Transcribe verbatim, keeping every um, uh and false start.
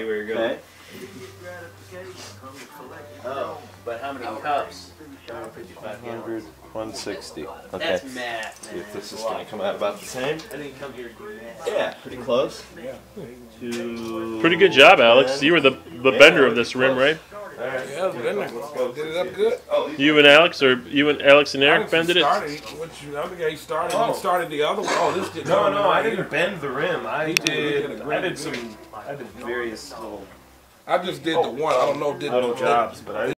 where you're going. Okay. Oh, but how many cups? fifty-five gallons. one sixty. Okay. That's math, See man. if this is going to come out about the same. I didn't come here to do math. Yeah, pretty close. Two, Pretty good job, Alex. You were the the Yeah, bender of this rim, right? All right. Yeah, bender. Did it up good. Oh, You and Alex, or you and Alex and Eric bended it? Started, which the other guy started. Oh. He started the other one. Oh, this did no, come no, I right didn't bend the rim. I did a did. great I did job. some. I did various little I just did the one. I don't know. Did little the jobs, but I.